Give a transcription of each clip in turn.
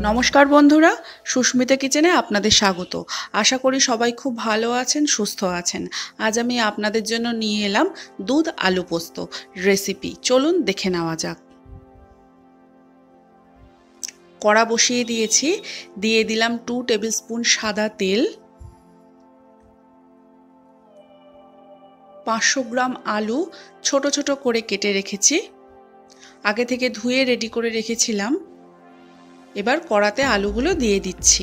নমস্কার বন্ধুরা, সুস্মিতা কিচেনে আপনাদের স্বাগত। আশা করি সবাই খুব ভালো আছেন, সুস্থ আছেন। আজ আমি আপনাদের জন্য নিয়ে এলাম দুধ আলু পোস্ত রেসিপি। চলুন দেখে নেওয়া যাক। কড়া বসিয়ে দিয়েছি, দিয়ে দিলাম 2 টেবিল স্পুন সাদা তেল। 500 গ্রাম আলু ছোট ছোট করে কেটে রেখেছি, আগে থেকে ধুয়ে রেডি করে রেখেছিলাম। এবার কড়াতে আলুগুলো দিয়ে দিচ্ছি।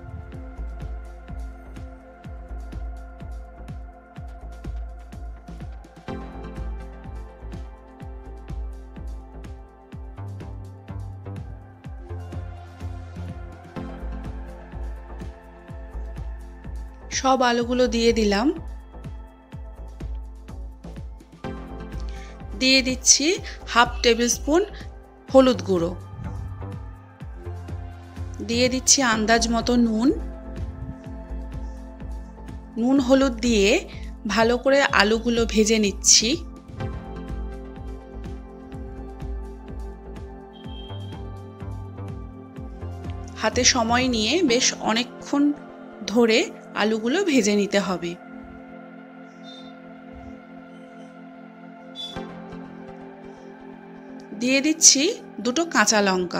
সব আলুগুলো দিয়ে দিলাম। দিয়ে দিচ্ছি হাফ টেবিল স্পুন হলুদ গুঁড়ো, দিয়ে দিচ্ছি আন্দাজ মতো নুন হলুদ দিয়ে ভালো করে আলুগুলো ভেজে নিচ্ছি। হাতে সময় নিয়ে বেশ অনেকক্ষণ ধরে আলুগুলো ভেজে নিতে হবে। দিয়ে দিচ্ছি 2টো কাঁচা লঙ্কা।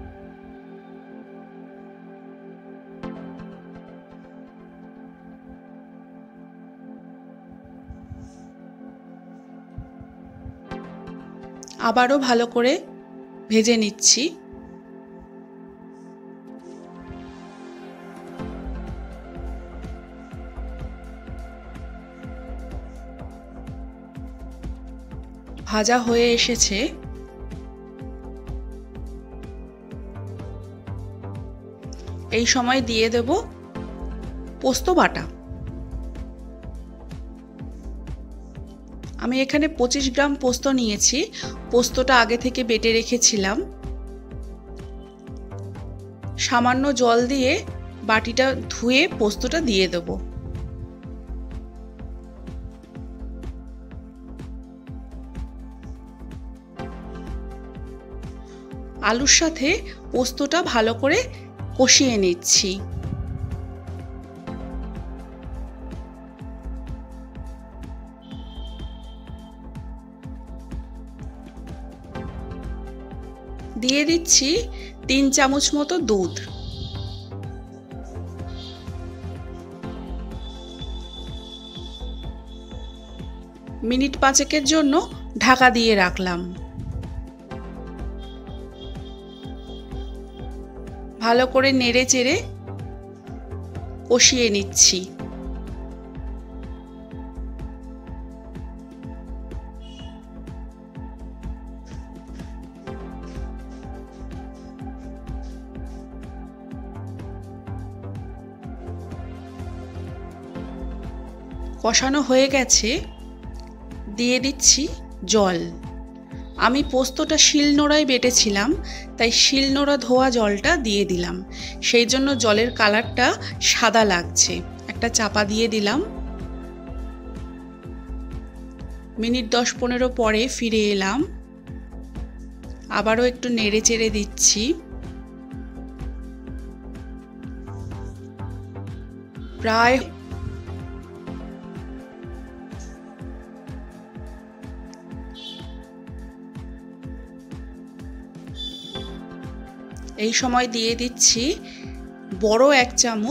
আবারও ভালো করে ভেজে নিচ্ছি। ভাজা হয়ে এসেছে। এই সময় দিয়ে দেব পোস্ত বাটা। আমি এখানে 25 গ্রাম পোস্ত নিয়েছি। পোস্তটা আগে থেকে বেটে রেখেছিলাম। সামান্য জল দিয়ে বাটিটা ধুয়ে পোস্তটা দিয়ে দেব। আলুর সাথে পোস্তটা ভালো করে কষিয়ে নিচ্ছি। দিয়ে দিচ্ছি 3 চামচ মতো দুধ। মিনিট 5 জন্য ঢাকা দিয়ে রাখলাম। ভালো করে নেড়ে চেড়ে কষিয়ে নিচ্ছি। কষানো হয়ে গেছে, দিয়ে দিচ্ছি জল। আমি পোস্তটা শিলনোড়ায় বেটেছিলাম, তাই শিলনোড়া ধোয়া জলটা দিয়ে দিলাম। সেই জন্য জলের কালারটা সাদা লাগছে। একটা চাপা দিয়ে দিলাম। মিনিট 10-15 পরে ফিরে এলাম। আবারও একটু নেড়ে চেড়ে দিচ্ছি। প্রায় এই সময় দিয়ে দিচ্ছি বড় এক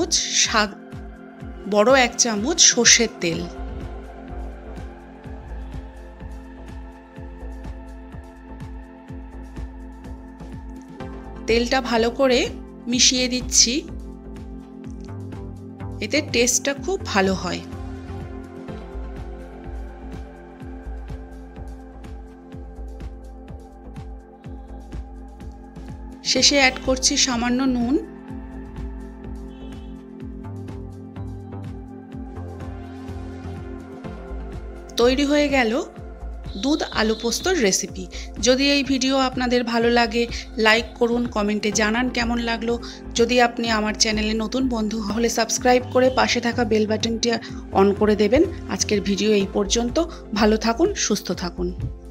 চামচ সর্ষের তেল। তেলটা ভালো করে মিশিয়ে দিচ্ছি, এতে টেস্টটা খুব ভালো হয়। শেষে অ্যাড করছি সামান্য নুন। তৈরি হয়ে গেল দুধ আলু পোস্তর রেসিপি। যদি এই ভিডিও আপনাদের ভালো লাগে লাইক করুন, কমেন্টে জানান কেমন লাগলো। যদি আপনি আমার চ্যানেলে নতুন বন্ধু হলে সাবস্ক্রাইব করে পাশে থাকা বেল বাটনটি অন করে দেবেন। আজকের ভিডিও এই পর্যন্ত। ভালো থাকুন, সুস্থ থাকুন।